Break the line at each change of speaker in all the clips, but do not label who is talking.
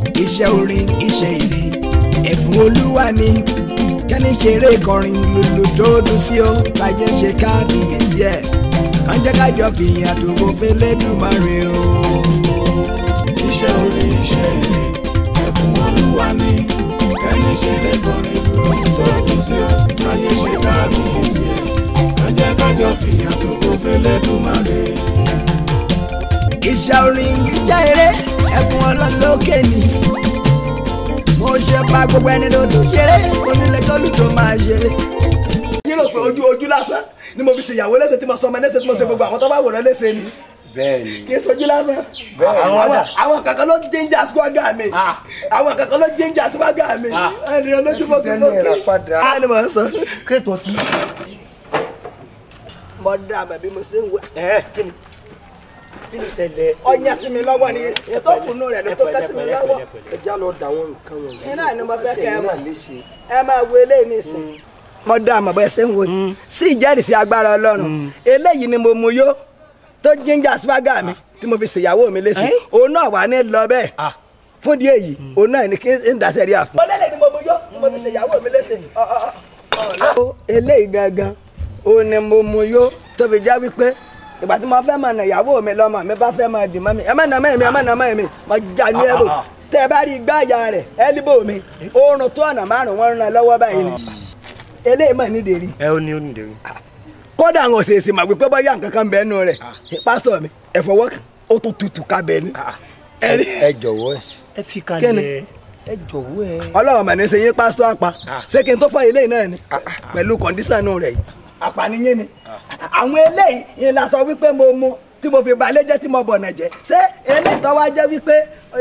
iṣẹ́ orin iṣẹ́ ire ẹ̀bùn olúwa ni kẹ́ni ṣeré kọrin lulu tó dùn sí o láyé ṣe kábíyèsí ẹ̀ kàn jẹ́ kájọ fìyìn àtòkò fẹ́lẹ́dùmarè o.
iṣẹ́ orin iṣẹ́ ire ẹ̀bùn olúwa ni kẹ́ni ṣeré kọrin lulu tó dùn sí o láyé ṣe kábíyèsí ẹ̀ kàn jẹ́ kájọ fìyìn àtòkò fẹ́lẹ́dùmarè.
iṣẹ́ orin iṣẹ́ ire ẹ̀bùn ọlọ́lọ́kẹ́ ni mo ṣe pa gbogbo ẹni tó tún ṣeré onílé kọlù tó máa ṣe. yín rò pé ojú lásán ni mo fi ṣèyàwó lẹ́sẹ̀ tí mo sọ ọmọ lẹ́sẹ̀ tí mo ṣe gbogbo àwọn tó bá wòrán lẹ́sẹ̀ ni.
bẹ́ẹ̀ni
kì í sojú lásán. àwọn kankan ló jíjà síwájú mi àwọn kankan ló jíjà síwájú mi ẹni olójú fọkànlókè ẹni mo sọ.
kéètò tí.
mo dá àmọ́ bí mo ṣe ń wẹ̀.
kí ni ṣẹlẹ̀.
ọyàn sí mi lọ́wọ́ ni ètò òkùnú rẹ̀ ló tó kẹ́ sí mi lọ́wọ́.
ẹja lọ dà wọn nǹkan wọn.
iná ni mo fẹ́ kẹ́ ẹ máa wo eléyìí nísìnyí. mo dá àmọ́ bẹ́ẹ̀ ṣe ń wo sí ìjẹ́rìísí agbára ọlọ́run eléyìí ni mo mú yó tó jíjà síwájú mi tí mo fi ṣèyàwó mi léṣe òun náà wà ní lọ bẹ́ẹ̀ fún díẹ̀ yìí òun náà ní kí n dàṣẹ́ rí àfún. ọlẹ́lẹ̀ ni mo mú yó tí mo fi ṣèyàwó mi léṣe. eléyìí gangan òun ni mo mú yó tó fi já wípé ìgbà tí mo fẹ́ máa nà ìyàwó mi lọ́mọ mi bá fẹ́ máa dì mọ́ mi ẹ má nà mọ́ mi ẹ má nà mọ́ mi mo jà ní ẹ̀rọ tẹ́ ẹ bá rí igbá àyà rẹ̀ ẹ́líbò mi oorun tó ọ̀nà márùn-ún wọn ràn lọ́wọ́ báyìí ni eléyìí mà nídìí rí.
ẹ ó ní onídìrí.
kódà àwọn òṣèṣì mà wípé bóyá nǹkan kan bẹ́ẹ̀ nù rẹ̀ pásítọ̀ mi ẹ fọwọ́ kan ó tún tutù ká bẹ́ẹ̀ ni.
ẹ jọ̀wọ́
ẹ fi kalẹ̀ ẹ jọ̀wọ́ ẹ.
ọlọ́run mà ní ṣe yín pásítọ̀ àpá ṣé kí n tó fọ eléyìí náà ni pẹ̀lú kọ̀ǹdíṣàn rẹ̀ àpànìyàn ni àwọn eléyìí yẹn la sọ wípé mo mu tí mo fi balẹ̀ jẹ́ tí mo bọ̀nà jẹ́ ṣé eléyìí tó wá jẹ́ wípé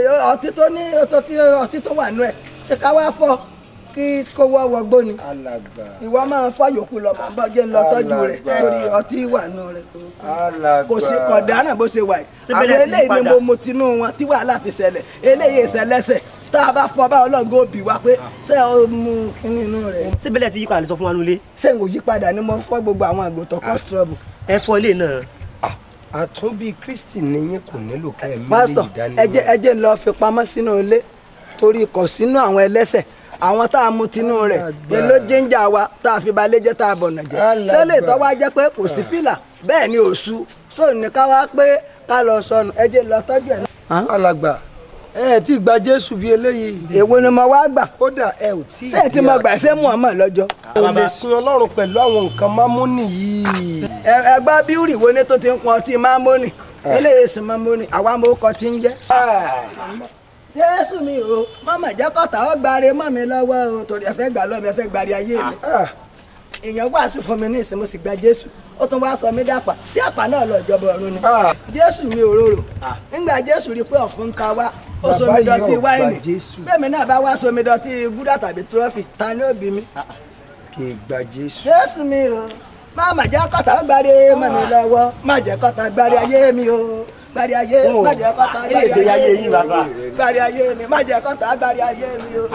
ọtí tó wà nù ẹ̀ ṣé ká wá fọ́ kí kó wọ́ wọgbó ni ìwọ máa fọ́ yòókù lọ máa bọ́ jẹ́ lọ tọ́jú rẹ̀ torí ọtí wà nù rẹ̀ kò sí kọ̀dánà bó ṣe wà yìí àwọn eléyìí ni mo mu tinú wọn tí wàhálà fi ṣẹlẹ̀ eléyìí ìṣẹlẹ́sẹ̀ tá a bá fọ bá ọlọ́ngọ́ òbí wa pé ṣé o mú kíní inú rẹ̀.
síbílẹ̀ ti yípadà sọ fún wa nulẹ̀.
ṣé n kò yípadà ni mo fọ́ gbogbo àwọn àgùntàn kọ́sítọ́ọ̀bù.
ẹ fọ ilé náà.
àtúnbí Kristi nìyẹn kò nílò ká ẹ̀mí lè
pásítọ̀ ẹ jẹ́ lọ fi pamọ́ sínú ilé torí kò sínú àwọn ẹlẹ́ṣẹ̀ àwọn tá a mú tinú rẹ̀ ló jíjà wa tá a fi balẹ̀ jẹ́ tá a bọ̀nà jẹ́ sẹ́lẹ̀ tó wá jẹ́ pé kò sí fìlà bẹ́ẹ̀ ni òṣù sóò ní ká wá pé ká lọ sọnù ẹ jẹ́ lọ tọ́jú ẹ̀.
alàgbà ẹ ti gba Jésù bí eléyìí.
èwo ni mo wá gbà.
kódà ẹ ò tí ì di
ṣé tí mo gbà ṣé Muhammad lọ́jọ́.
o lè sin Ọlọ́run pẹ̀lú àwọn nǹkan mámúnì yìí.
ẹgbẹ́ bíúrì wo ni tó ti ń pọn ọtí mámúnì eléyìí sì mámúnì àwa mo kọ ti ń jẹ́. Jésù mi o mọ́mọ́ jẹ́ kọ́ta ó gbáre mọ́ mi lọ́wọ́ o torí ẹ fẹ́ gbà lọ́mọ ẹ fẹ́ gbáre ayé mi. èèyàn wàásù fún mi ní ìsìn mo sì gba Jésù ó tún wá sọ mí dàpà tí àpá náà lọ ìjọba ọ̀run ni. Jésù mi òróró nígbà Jésù rí pé ọ̀fun ń ta wá ó somi dọ̀tí wáìnì bẹ́ẹ̀ mi náà bá wá somi dọ̀tí gúdà tàbí tírọ́fì ta ni ó bí mi.
kì í gba Jésù.
Jésù mi o má jẹ́ kọ́ta ó gbáre mọ́ mi lọ́wọ́ má jẹ́ kọ́ta gbáre ayé mi o gbáre ayé má jẹ́ kọ́ta gbáre ayé mi o gbáre ayé mi má jẹ́ kọ́ta gbáre ayé mi o.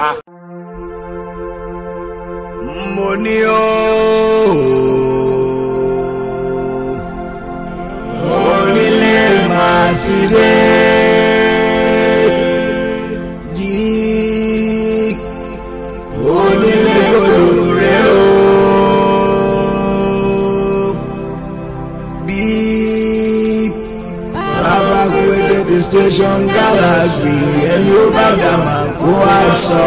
mo ní o onílé Matide yìí onílé gbòòrò rẹ o bí Babakwete the station galaxy ẹni ó bá dàmà kó àìsọ.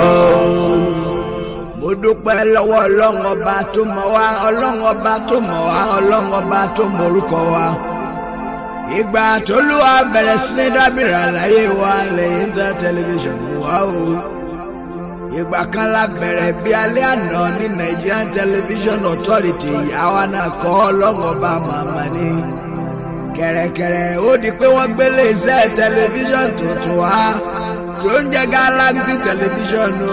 mo dúpẹ́ lọ́wọ́ ọlọ́run ọba tó mọ̀ wá ọlọ́run ọba tó mọ̀ wá ọlọ́run ọba tó mọ̀ orúkọ wa. ìgbà tó lùwà bẹ̀rẹ̀ sí ní dábìrà láyé wa lẹ́yìn tẹ́ tẹlifíṣàn wa o. ìgbà kan la bẹ̀rẹ̀ bí alẹ́ àná ní Nigerian Television Authority àwa náà kọ́ ọlọ́run ọba màmá ni. kẹ̀rẹ̀kẹ̀rẹ̀ ó di pé wọ́n gbélé iṣẹ́ tẹlifíṣàn tuntun wa tó ń jẹ́ Galaxy Television o.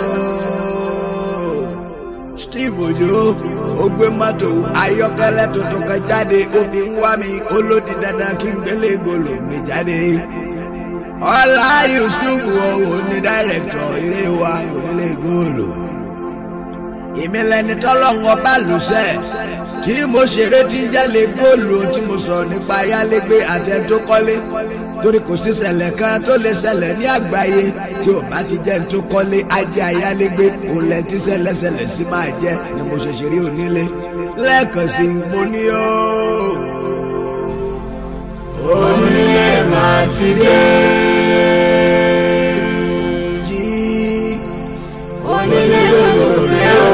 Steve Ojo ó gbé mọ́tò ayọ́kẹ́lẹ́ tuntun kan jáde ó fi ń wá mi ó lòdì dandan kí n gbélé gòlò mi jáde. Ọlá Yusuf òun ni dáírẹ̀tọ̀ eré wa onílé gòlò. èmi lẹni tọ́lọ́run ọba lùsẹ̀ tí mo ṣeré tí ń jẹ́lé góòlù tí mo sọ nípa ayálégbé àti ẹni tó kọ́lé torí kò sí ṣẹlẹ̀ kan tó lè ṣẹlẹ̀ ní àgbáyé tí ò bá ti jẹ́ tó kọ́lé ajé ayálégbé òun lẹ́ tí ṣẹlẹ̀ sí máa jẹ́ ni mo ṣe ṣeré Onílé lẹ́ẹ̀kan sí mo ní ó Onílé Matide jí Onílé lóore ó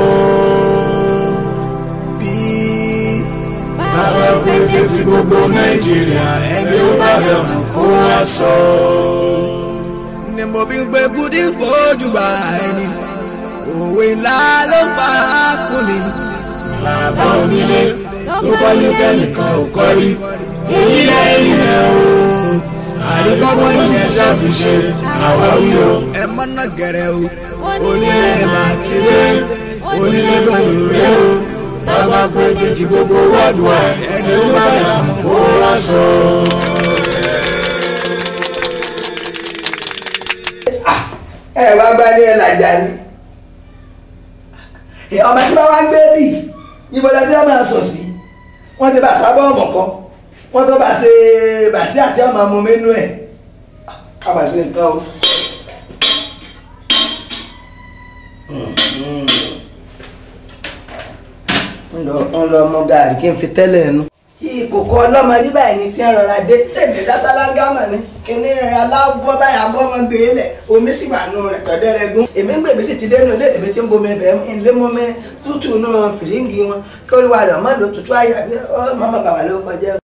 bí Babakwete ti gbogbo Nàìjíríà ẹni ó bá bẹ̀ mọ̀ kó wá sọ ni mo bí ń gbé gúdí gbójú bá ẹni òwe ńlá ló ń bá kún ni bàbá Onílé ló kọ́ ní tẹ́nìkan ò kọ́ rí èyí lẹ́yìn ẹ̀ o àríkọ́gbọ́n ni ẹ ṣàfiṣe àwáwí o ẹ mọ́nà gẹ̀rẹ́ o Onílé Matide Onílé lóore o Babakwete ti gbogbo wọ́ọ̀dù ẹ̀ ẹni ó bá rẹ̀ kàn kó wá sọ.
ẹ wá bá ní ẹ làjà ni ọmọ tí wọ́n wá gbé bì níbo lọ́dún yóò máa sọ sí wọ́n ti bá sábà ọmọ kọ́ wọ́n tó bá ṣe bàṣí àti ọmọ ọmọ mẹ́nu ẹ̀ kábà sí nǹkan o. ń lọ ọmọ gàrí kí n fi tẹ́lẹ̀ ẹnu. ìkòkò ọlọ́mọ ní báyìí ni tí ń rọra dé tèmi dásálágámà ni kíní aláwọ̀ báyìí abọ́ ọmọ gbé lẹ̀ omi sì wà nù rẹ̀ tọ́dẹ́rẹ́ gún. èmi ń gbèbí sì ti dénú ilé èmi ti ń bomi bẹ́ẹ̀ ilé mọ́mẹ́ tútù náà fìríǹgì wọn kí olúwa rẹ̀ ọmọ lò tútù àyà bí ọmọ bàbá ló kọjá.